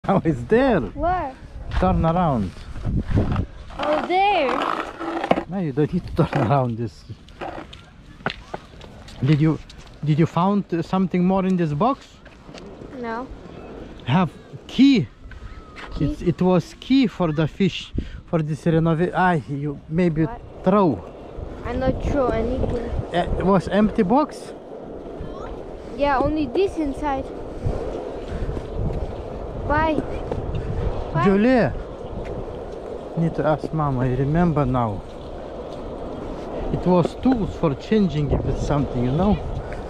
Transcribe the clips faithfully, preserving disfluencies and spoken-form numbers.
Oh, it's there. Where? Turn around. Oh, there. No, you don't need to turn around this. Did you did you found uh, something more in this box? No. Have key. Key? It's, it was key for the fish for this renovation. Ah, you maybe What? throw. I'm not sure anything. Uh, it was empty box. Yeah, only this inside. Why? Why? Julia, need to ask mom. I remember now. It was tools for changing if it's something, you know.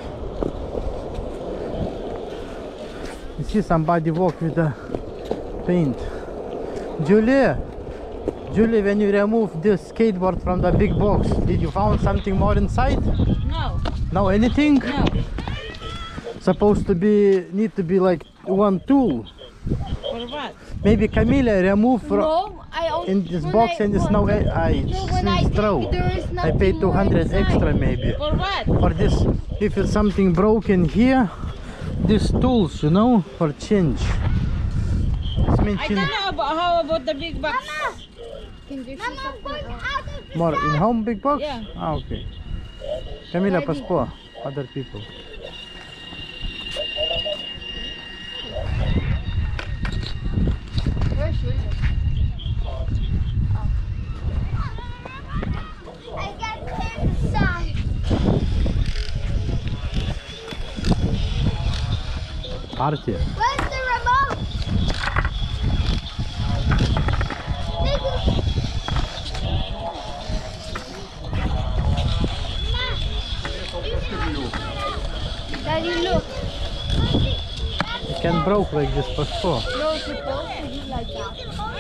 You see somebody walk with the paint. Julia, Julia, when you remove this skateboard from the big box, did you found something more inside? No. No, anything? No. Supposed to be, need to be like one tool. For what? Maybe Camila remove from No, I only, in this when box I, and it's no I, I No, when I since throw. think there is I nothing paid two more hundred inside. extra maybe. For what? For this, if it's something broken here, these tools, you know, for change. It's I mentioned don't know about how about the big box. Can you see something? more in home big box? Yeah. Ah, okay. Camila, Ready. paspo, other people. Where's Julia? I got inside. Party. Where's the remote? Daddy, look. It can broke like this paspo. No, it's supposed to be like that.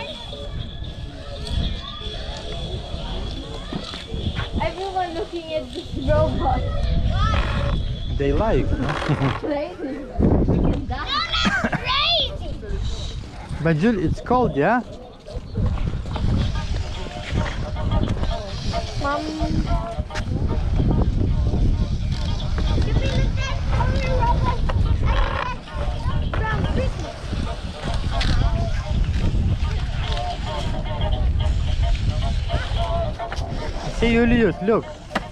Everyone looking at this robot. They like, no? Crazy. We can die. Crazy. But Julie, it's cold, yeah? Mom. Give me the best only robot I get from Christmas. See, Julius, look.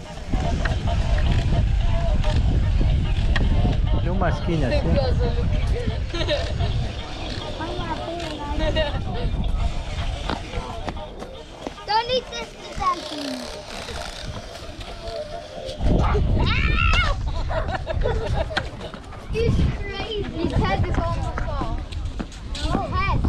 Luma skinny, see? Don't eat this, Daddy. He's crazy. His head is almost off. No head.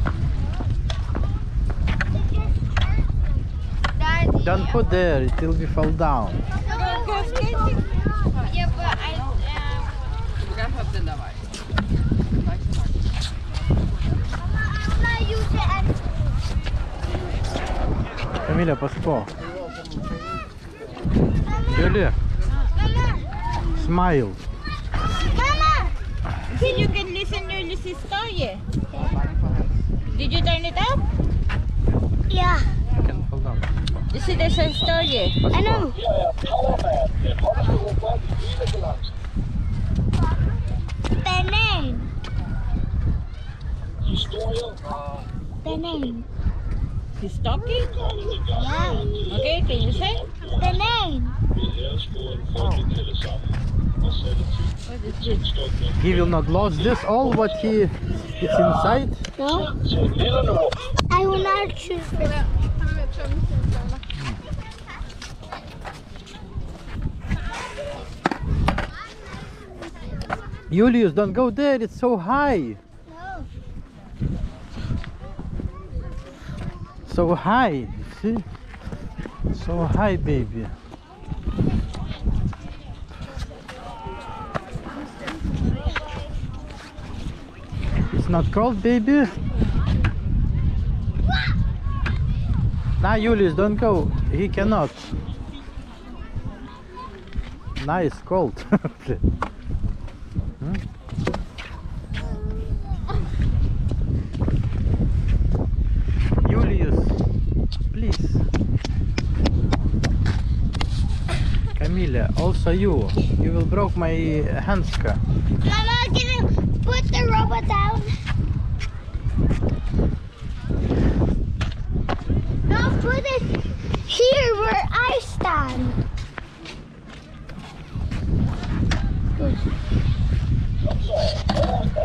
Daddy. Don't put there, it will be fall down. Go skating. Yeah, but I. Um, I'm not using it. Camila, paspo. Julia, Mama, smile. Mama. See, you can listen to Lucy's story. Did you turn it up? Yeah, You can fall down. You see, there's a story. Paspo. I know. The name. The name. He's talking? Yeah. Okay, can you say? The name. What is this? He will not lose this all what he is inside. No. I will not choose this. Julius, don't go there, it's so high. No. So high, see? So high, baby. It's not cold, baby. Nah, Julius, don't go. He cannot. Nice, cold. Hmm? Julius, please. Camila, also you. You will broke my handska. Mama, can you put the robot down? it here where I stand. Good.